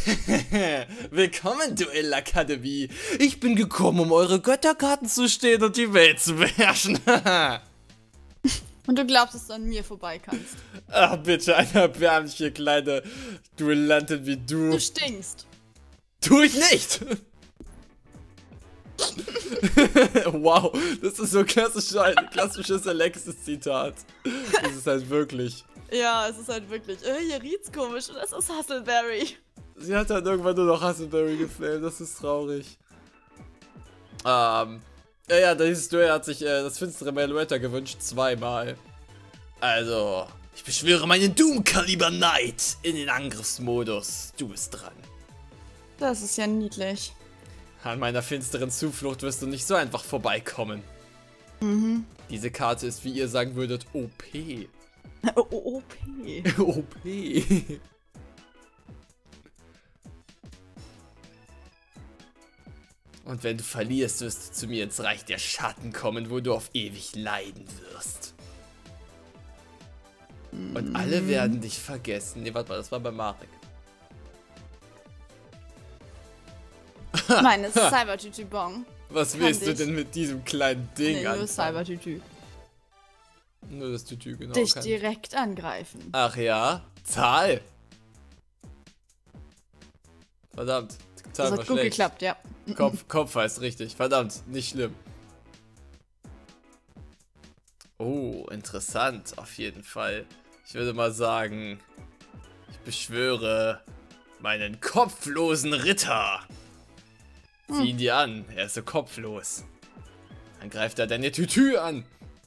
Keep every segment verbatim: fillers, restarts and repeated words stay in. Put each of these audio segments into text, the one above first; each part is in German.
Willkommen, Duellakademie. Ich bin gekommen, um eure Götterkarten zu stehlen und die Welt zu beherrschen. Und du glaubst, dass du an mir vorbei kannst. Ach, bitte, eine erbärmliche kleine Duellantin wie du. Du stinkst. Tu ich nicht. Wow, das ist so klassisch, ein klassisches Alexis-Zitat. Das ist halt wirklich. Ja, es ist halt wirklich. Äh, hier riecht's komisch und das ist Hustleberry. Sie hat halt irgendwann nur noch Hustleberry gefällt, das ist traurig. Ähm, ja, ja, dieses Duell hat sich äh, das finstere Meluetta gewünscht, zweimal. Also, ich beschwöre meinen Doom-Kaliber Knight in den Angriffsmodus. Du bist dran. Das ist ja niedlich. An meiner finsteren Zuflucht wirst du nicht so einfach vorbeikommen. Mhm. Diese Karte ist, wie ihr sagen würdet, O P. O P. O P. Und wenn du verlierst, wirst du zu mir ins Reich der Schatten kommen, wo du auf ewig leiden wirst. Und alle werden dich vergessen. Ne, warte mal, das war bei Marek. Meine Cyber-Tütü-Bong. Was Kann willst du dich. denn mit diesem kleinen Ding Nee, nur anfangen? Cyber-Tütü. Nur das Tütü, genau. Dich kein- direkt angreifen. Ach ja? Zahl! Verdammt. Zahl Das war hat gut schlecht. geklappt, ja. Kopf, Kopf heißt richtig. Verdammt, nicht schlimm. Oh, interessant, auf jeden Fall. Ich würde mal sagen, ich beschwöre meinen kopflosen Ritter. Sieh ihn dir an, er ist so kopflos. Dann greift er deine Tütü an.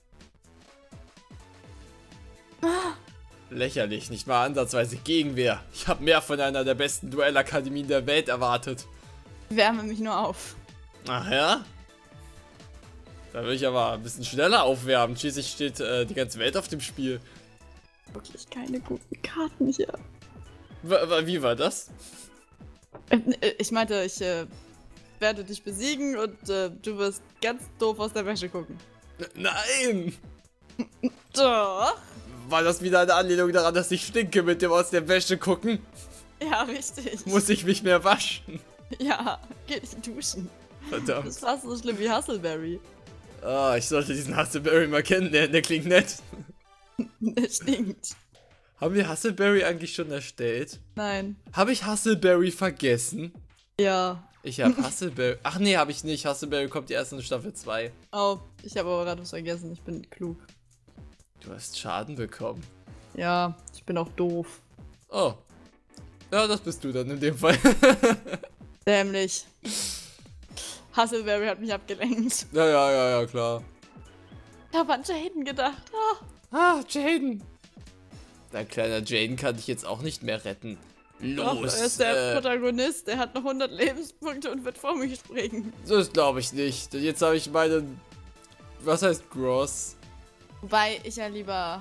Lächerlich, nicht mal ansatzweise Gegenwehr. Ich habe mehr von einer der besten Duellakademien der Welt erwartet. Wärme mich nur auf. Ach ja? Da will ich aber ein bisschen schneller aufwärmen. Schließlich steht äh, die ganze Welt auf dem Spiel. Wirklich keine guten Karten hier. W w- wie war das? Äh, Ich meinte, ich äh, werde dich besiegen und äh, du wirst ganz doof aus der Wäsche gucken. N nein! Doch. War das wieder eine Anlehnung daran, dass ich stinke mit dem aus der Wäsche gucken? Ja, richtig. Muss ich mich mehr waschen? Ja, geh nicht duschen. Das Verdammt. ist fast so schlimm wie Hustleberry. Ah, ich sollte diesen Hustleberry mal kennenlernen, der klingt nett. Der stinkt. Haben wir Hustleberry eigentlich schon erstellt? Nein. Habe ich Hustleberry vergessen? Ja. Ich habe Hustleberry... Ach nee, habe ich nicht. Hustleberry kommt erst in Staffel zwei. Oh, ich habe aber gerade was vergessen. Ich bin klug. Du hast Schaden bekommen. Ja, ich bin auch doof. Oh. Ja, das bist du dann in dem Fall. Dämlich. Hustleberry hat mich abgelenkt. Ja, ja, ja, ja, klar. Ich habe an Jaden gedacht. Ah. Ah, Jaden. Dein kleiner Jaden kann dich jetzt auch nicht mehr retten. Doch, Los. er ist der äh, Protagonist. Der hat noch hundert Lebenspunkte und wird vor mich springen. das glaube ich nicht. Denn jetzt habe ich meinen... Was heißt Gross? Wobei ich ja lieber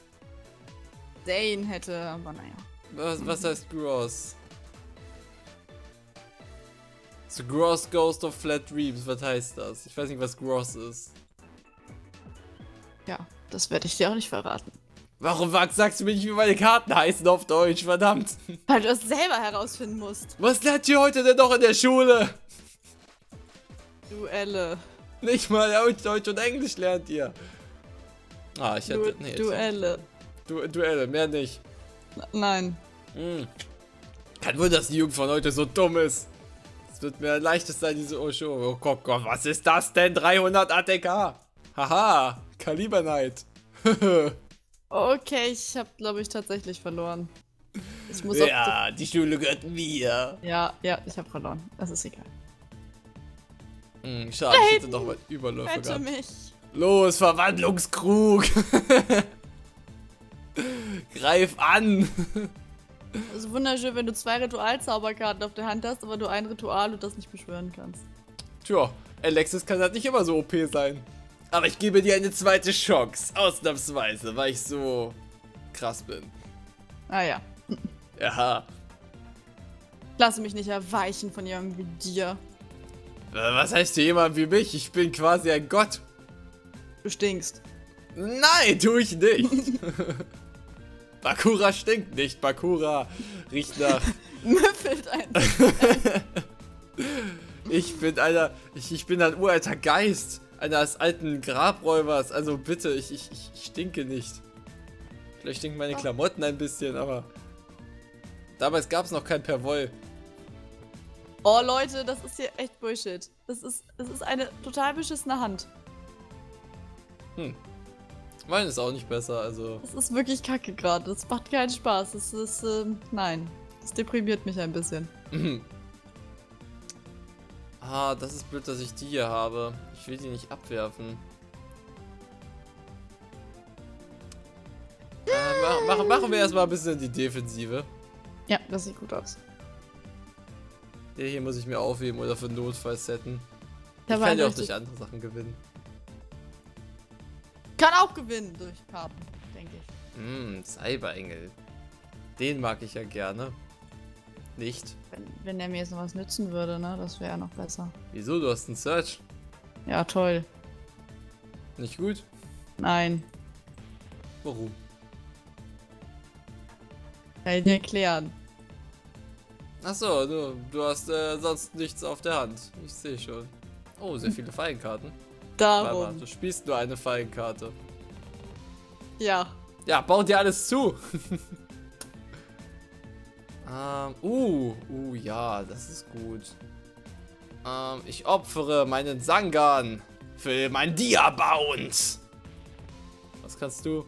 Zane hätte, aber naja. Was, was heißt Gross? The Gross Ghost of Flat Dreams. Was heißt das? Ich weiß nicht, was Gross ist. Ja, das werde ich dir auch nicht verraten. Warum Max, sagst du mir nicht, wie meine Karten heißen auf Deutsch? Verdammt. Weil du es selber herausfinden musst. Was lernt ihr heute denn noch in der Schule? Duelle. Nicht mal Deutsch, Deutsch und Englisch lernt ihr. Ah, ich Du hätte... Nee, Duelle. Du Duelle, mehr nicht. N- Nein. Hm. Kein Wunder, dass die Jugend von heute so dumm ist. Es wird mir ein leichtes sein, diese Osho. Oh Gott, Gott, was ist das denn? dreihundert A T K. Haha, Kaliber Knight. Okay, ich habe, glaube ich, tatsächlich verloren. Ich muss auf Ja, die Schule gehört mir. Ja, ja, ich habe verloren. Das ist egal. Hm, schade, ich hätte noch mal Überläufe Rette gehabt. mich. Los, Verwandlungskrug. Greif an. Es ist wunderschön, wenn du zwei Ritualzauberkarten auf der Hand hast, aber du ein Ritual und das nicht beschwören kannst. Tja, Alexis kann halt nicht immer so O P sein. Aber ich gebe dir eine zweite Chance. Ausnahmsweise, weil ich so krass bin. Ah ja. Ja. Lasse mich nicht erweichen von jemandem wie dir. Was heißt hier jemand wie mich? Ich bin quasi ein Gott. Du stinkst. Nein, tue ich nicht. Bakura stinkt nicht. Bakura riecht nach... Müffelt ein. Ich bin einer... Ich, ich bin ein uralter Geist. Eines alten Grabräubers. Also bitte, ich, ich, ich stinke nicht. Vielleicht stinken meine Klamotten ein bisschen, aber... Damals gab es noch kein Perwoll. Oh Leute, das ist hier echt Bullshit. Das ist, das ist eine total beschissene Hand. Hm. Meine ist auch nicht besser, also... Das ist wirklich kacke gerade. Das macht keinen Spaß. Das ist, ähm, nein. Das deprimiert mich ein bisschen. Ah, das ist blöd, dass ich die hier habe. Ich will die nicht abwerfen. Äh, mach, mach, machen wir erstmal ein bisschen die Defensive. Ja, das sieht gut aus. Der hier muss ich mir aufheben oder für Notfall setten. Ich Der kann ja auch richtig- durch andere Sachen gewinnen. Kann auch gewinnen durch Karten, denke ich. Hm, Cyberengel. Den mag ich ja gerne. Nicht. Wenn, wenn der mir jetzt noch was nützen würde, ne? Das wäre ja noch besser. Wieso? Du hast einen Search. Ja, toll. Nicht gut? Nein. Warum? Kann ich dir erklären. Achso, du, du hast äh, sonst nichts auf der Hand. Ich sehe schon. Oh, sehr viele Fallenkarten. Warte mal, Darum. du spielst nur eine Fallenkarte. Ja. Ja, bau dir alles zu. ähm, uh, uh, ja, das ist gut. Ähm, ich opfere meinen Sangan für mein Diabound. Was kannst du?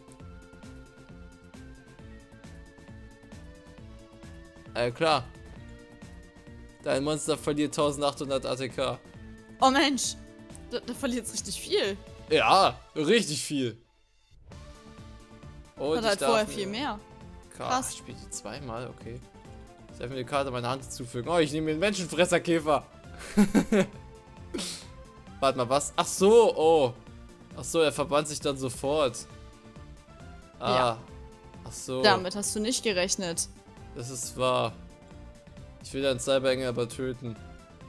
Äh, klar. Dein Monster verliert eintausendachthundert A T K. Oh Mensch. Da, da verliert es richtig viel. Ja, richtig viel. Und Hat halt darf vorher mir- viel mehr. Krass. Krass. Ich spiele die zweimal, okay. Ich darf mir die Karte meiner Hand zufügen. Oh, ich nehme den Menschenfresserkäfer. Warte mal, was? Ach so, oh. Ach so, er verbannt sich dann sofort. Ah. Ja. Ach so. Damit hast du nicht gerechnet. Das ist wahr. Ich will den Cyberengel aber töten.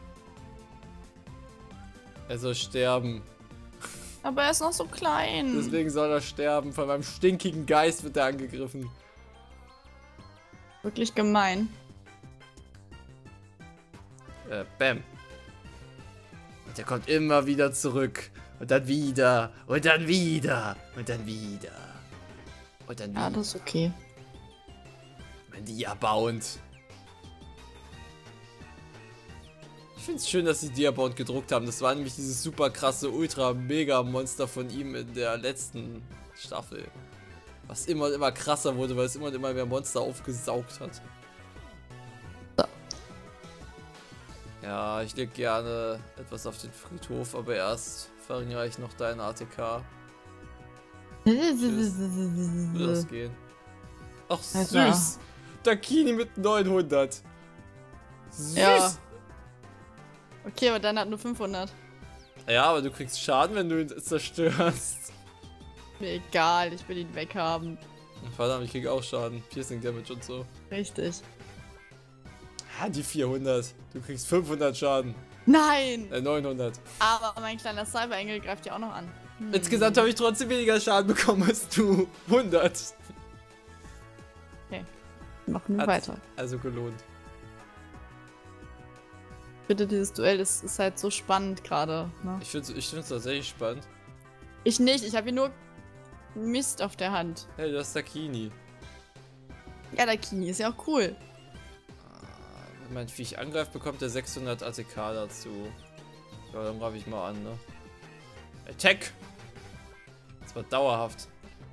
Er soll sterben. Aber er ist noch so klein. Deswegen soll er sterben. Von meinem stinkigen Geist wird er angegriffen. Wirklich gemein. Äh, bam. Und der kommt immer wieder zurück. Und dann wieder. Und dann wieder. Und dann wieder. Und dann Ja, wieder. das ist okay. Mein Diabound. Ich finde es schön, dass sie Diabound gedruckt haben. Das war nämlich dieses super krasse Ultra-Mega-Monster von ihm in der letzten Staffel. Was immer und immer krasser wurde, weil es immer und immer mehr Monster aufgesaugt hat. So. Ja, ich leg gerne etwas auf den Friedhof, aber erst verringere ich noch deinen A T K. Würde das gehen? Ach, Also. süß! Dakini mit neunhundert. Süß! Ja. Okay, aber dann hat nur fünfhundert. Ja, aber du kriegst Schaden, wenn du ihn zerstörst. Mir egal, ich will ihn weghaben. Verdammt, ich krieg auch Schaden. Piercing Damage und so. Richtig. Ah, die vierhundert. Du kriegst fünfhundert Schaden. Nein! Äh, neunhundert. Aber mein kleiner Cyberengel greift ja auch noch an. Hm. Insgesamt habe ich trotzdem weniger Schaden bekommen als du. hundert. Okay. Machen wir Hat weiter. also gelohnt. Bitte, dieses Duell ist, ist halt so spannend gerade. Ne? Ich finde es ich find's tatsächlich spannend. Ich nicht, ich habe hier nur Mist auf der Hand. Hey, du hast Dakini. Ja, der Kini ist ja auch cool. Wenn mein Viech angreift, bekommt er sechshundert A T K dazu. Ja, dann greife ich mal an, ne? Attack! Das war dauerhaft.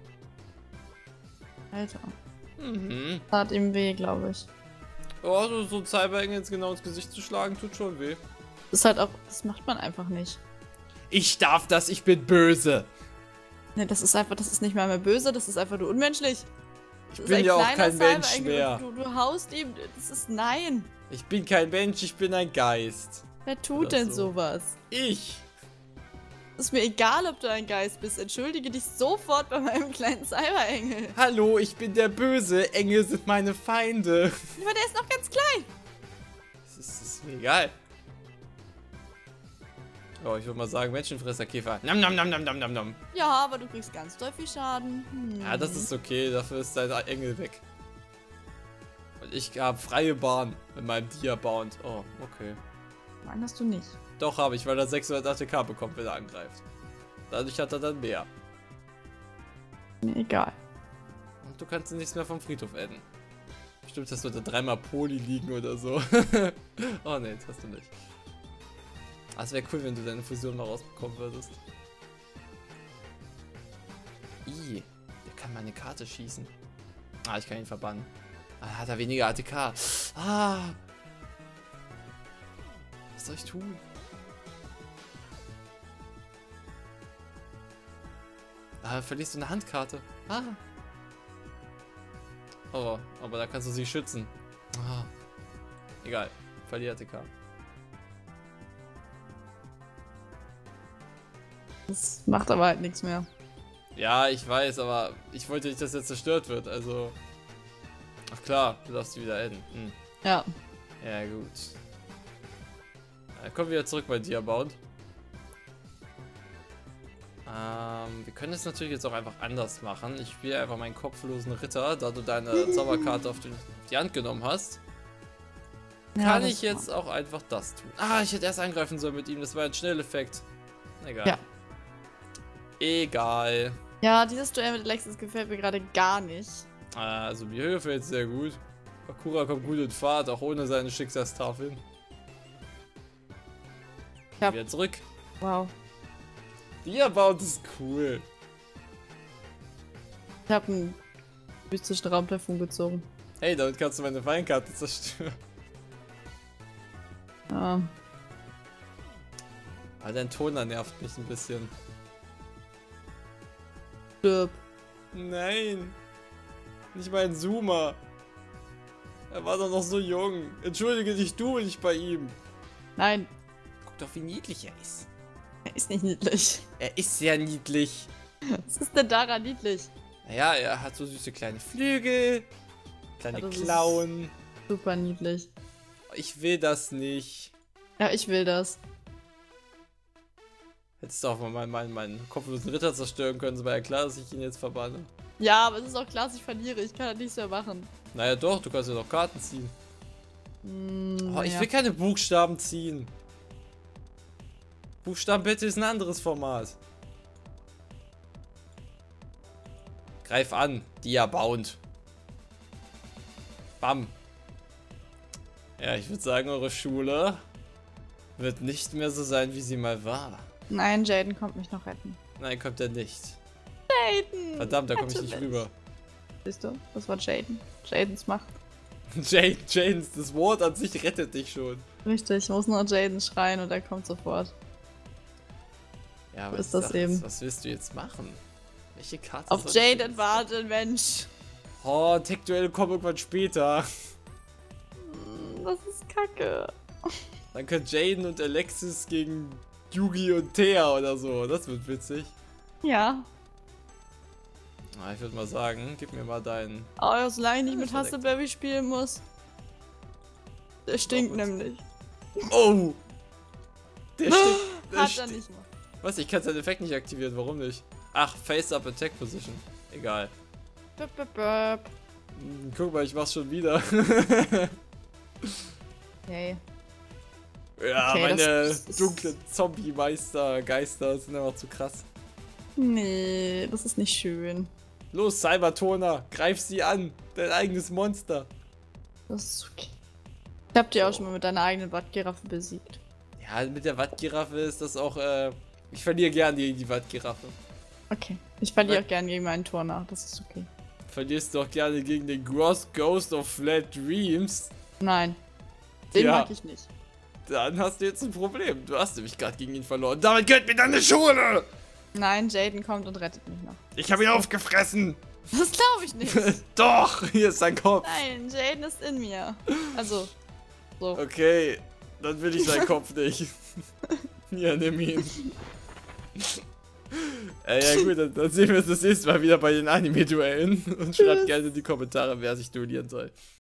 Alter. Mhm. Tat ihm weh, glaube ich. Oh, so, so ein Cyberengel jetzt genau ins Gesicht zu schlagen, tut schon weh. Das ist halt auch, das macht man einfach nicht. Ich darf das, ich bin böse. Ne, das ist einfach, das ist nicht mal mehr böse, das ist einfach nur unmenschlich. Ich Das ist bin ein ja auch kleiner kein Mensch Cyberengel mehr. und Du, du haust ihm, das ist nein. Ich bin kein Mensch, ich bin ein Geist. Wer tut Oder denn so. sowas? Ich. Ist mir egal, ob du ein Geist bist. Entschuldige dich sofort bei meinem kleinen Cyberengel. Hallo, ich bin der Böse. Engel sind meine Feinde. Aber der ist noch ganz klein. Das ist, das ist mir egal. Ja, ich würde mal sagen, Menschenfresserkäfer. Nam, nam, nam, nam, nam, nam, nam. Ja, aber du kriegst ganz doll viel Schaden. Hm. Ja, das ist okay. Dafür ist dein Engel weg. Und ich habe freie Bahn mit meinem Dia-Bound. Oh, okay. Nein, hast du nicht. Doch, habe ich, weil er sechshundert A T K bekommt, wenn er angreift. Dadurch hat er dann mehr. Mir egal. Und du kannst nichts mehr vom Friedhof adden. Bestimmt hast du da dreimal Poli liegen oder so. Oh ne, das hast du nicht. Ah, es wäre cool, wenn du deine Fusion mal rausbekommen würdest. Ih, der kann meine Karte schießen. Ah, ich kann ihn verbannen. Ah, hat er weniger A T K. Ah. Was soll ich tun? Ah, verlierst du eine Handkarte. Ah. Oh, aber da kannst du sie schützen. Ah. Egal. Verlier A T K. Das macht aber halt nichts mehr. Ja, ich weiß, aber ich wollte nicht, dass er zerstört wird, also... Ach klar, du darfst sie wieder adden. Hm. Ja. Ja, gut. Dann kommen wir wieder zurück bei Dia-Bound. Ähm, wir können es natürlich jetzt auch einfach anders machen. Ich spiele einfach meinen kopflosen Ritter, da du deine Zauberkarte auf, den, auf die Hand genommen hast. Ja, Kann ich jetzt auch einfach das tun. Ah, ich hätte erst angreifen sollen mit ihm, das war ein Schnelleffekt. Egal. Ja. Egal. Ja, dieses Duell mit Alexis gefällt mir gerade gar nicht. Also mir gefällt es sehr gut. Bakura kommt gut in Fahrt, auch ohne seine Schicksalstafeln. Ja. Wieder zurück. Wow. Dia-Bound ist cool. Ich habe einen mystischen Raumteufel gezogen. Hey, damit kannst du meine Feinkarte zerstören. Ja. Aber dein Toner nervt mich ein bisschen. Stirb. Nein. Nicht mein Zoomer. Er war doch noch so jung. Entschuldige dich du nicht bei ihm. Nein, Guck doch, wie niedlich er ist. er ist nicht niedlich. Er ist sehr niedlich. Was ist denn daran niedlich? Naja, er hat so süße kleine Flügel. Kleine Ja, das ist- Klauen. Super niedlich. Ich will das nicht. Ja, ich will das. Hättest du auch mal meinen, meinen, meinen kopflosen Ritter zerstören können, so war ja klar, dass ich ihn jetzt verbanne. Ja, aber es ist auch klar, dass ich verliere. Ich kann das nichts mehr machen. Naja doch, du kannst ja noch Karten ziehen. Hm, Oh, ich ja. will keine Buchstaben ziehen. Buchstaben bitte ist ein anderes Format. Greif an, Dia-Bound. Bam. Ja, ich würde sagen, eure Schule wird nicht mehr so sein, wie sie mal war. Nein, Jaden kommt mich noch retten. Nein, kommt er nicht. Jaden! Verdammt, da komme ich nicht Natürlich. rüber. Siehst du? Das war Jaden. Jadens Macht. Jane, Janes, das Wort an sich rettet dich schon. Richtig, ich muss nur Jaden schreien und er kommt sofort. Ja, So aber ist das was, eben. was willst du jetzt machen? Welche Karte Auf soll ich Jaden jetzt- warten, Mensch. Oh, Tech-Duelle kommen irgendwann später. Hm, Das ist kacke. Dann können Jaden und Alexis gegen Yugi und Thea oder so. Das wird witzig. Ja. Na, ich würde mal sagen, gib mir mal deinen... Aber solange ich nicht mit Verdeckt. Hustle spielen muss. Der stinkt gut. nämlich. Oh! Der steht... Der Hat er steht nicht mal. Was? Ich kann seinen Effekt nicht aktivieren. Warum nicht? Ach, Face-Up Attack Position. Egal. Böp, böp, böp. Hm, Guck mal, ich mach's schon wieder. Yay. Ja, Okay, meine das- das- dunklen Zombie-Meister-Geister sind einfach zu krass. Nee, das ist nicht schön. Los, Cybertoner, greif sie an. Dein eigenes Monster. Das ist okay. Ich hab dir auch schon mal mit deiner eigenen Wattgiraffe besiegt. Ja, mit der Wattgiraffe ist das auch, äh... Ich verliere gern gegen die Wattgiraffe. Okay. Ich verliere auch gern gegen meinen Tor nach, das ist okay. Verlierst du auch gerne gegen den Gross Ghost of Flat Dreams. Nein. Den Ja. mag ich nicht. Dann hast du jetzt ein Problem. Du hast nämlich gerade gegen ihn verloren. Damit gehört mir deine Schule! Nein, Jaden kommt und rettet mich noch. Ich habe ihn aufgefressen. Das glaube ich nicht. Doch, hier ist sein Kopf. Nein, Jaden ist in mir. Also, so. Okay, dann will ich seinen Kopf nicht. Ja, nimm ihn. Äh, ja gut, dann, dann sehen wir uns das nächste Mal wieder bei den Anime-Duellen. Und schreibt gerne in die Kommentare, wer sich duellieren soll.